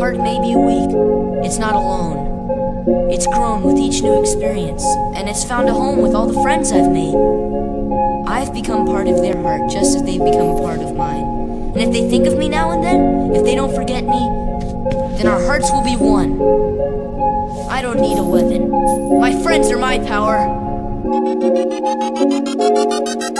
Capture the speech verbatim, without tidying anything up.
heart may be weak, it's not alone. It's grown with each new experience, and it's found a home with all the friends I've made. I've become part of their heart just as they've become a part of mine. And if they think of me now and then, if they don't forget me, then our hearts will be one. I don't need a weapon. My friends are my power.